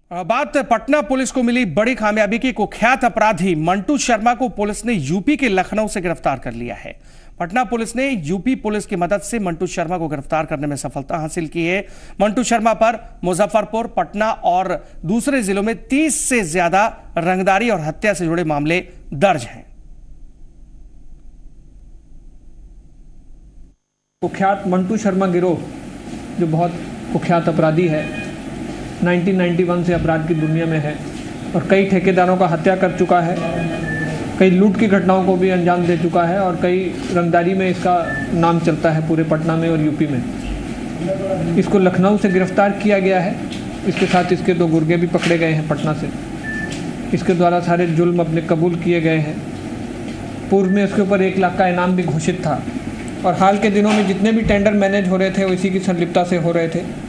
बात पटना पुलिस को मिली बड़ी कामयाबी की। कुख्यात अपराधी मंटू शर्मा को पुलिस ने यूपी के लखनऊ से गिरफ्तार कर लिया है। पटना पुलिस ने यूपी पुलिस की मदद से मंटू शर्मा को गिरफ्तार करने में सफलता हासिल की है। मंटू शर्मा पर मुजफ्फरपुर, पटना और दूसरे जिलों में 30 से ज्यादा रंगदारी और हत्या से जुड़े मामले दर्ज हैं। कुख्यात मंटू शर्मा गिरोह जो बहुत कुख्यात अपराधी है, 1991 से अपराध की दुनिया में है और कई ठेकेदारों का हत्या कर चुका है, कई लूट की घटनाओं को भी अंजाम दे चुका है और कई रंगदारी में इसका नाम चलता है पूरे पटना में और यूपी में। इसको लखनऊ से गिरफ्तार किया गया है। इसके साथ इसके 2 गुर्गे भी पकड़े गए हैं पटना से। इसके द्वारा सारे जुल्म अपने कबूल किए गए हैं। पूर्व में इसके ऊपर 1 लाख का इनाम भी घोषित था और हाल के दिनों में जितने भी टेंडर मैनेज हो रहे थे वो इसी की संलिप्तता से हो रहे थे।